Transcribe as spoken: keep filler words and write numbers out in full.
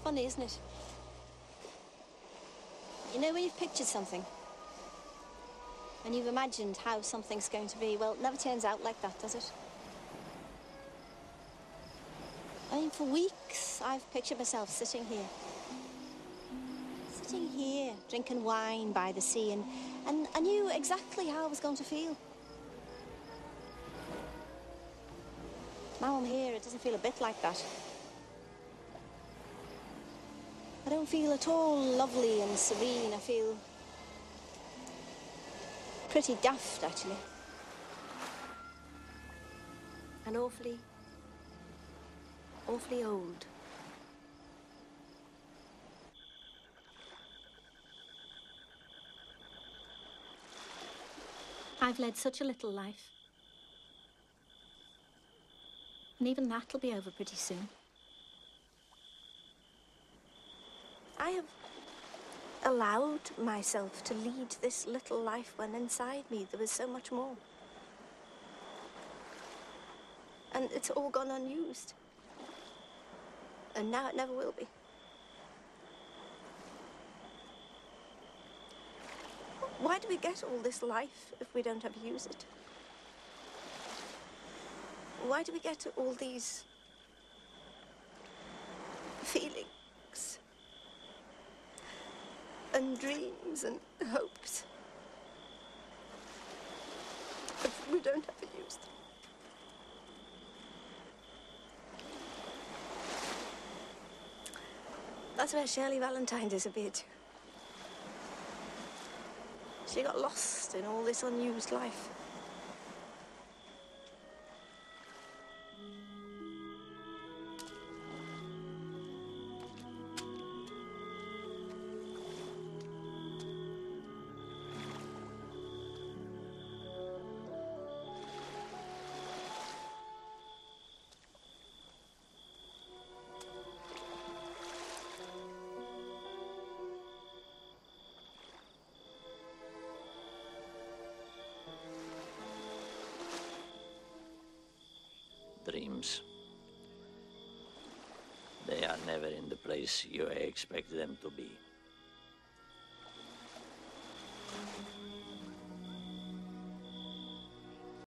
funny, isn't it? You know, when you've pictured something and you've imagined how something's going to be, well, it never turns out like that, does it? I mean, for weeks, I've pictured myself sitting here. Sitting here, drinking wine by the sea, and, and I knew exactly how I was going to feel. Now I'm here, it doesn't feel a bit like that. I don't feel at all lovely and serene. I feel pretty daft, actually. And awfully, awfully old. I've led such a little life. And even that'll be over pretty soon. I have allowed myself to lead this little life when inside me there was so much more. And it's all gone unused. And now it never will be. Why do we get all this life if we don't ever use it? Why do we get all these feelings and dreams and hopes if we don't ever use them? That's where Shirley Valentine disappeared to. She got lost in all this unused life. Dreams. They are never in the place you expect them to be.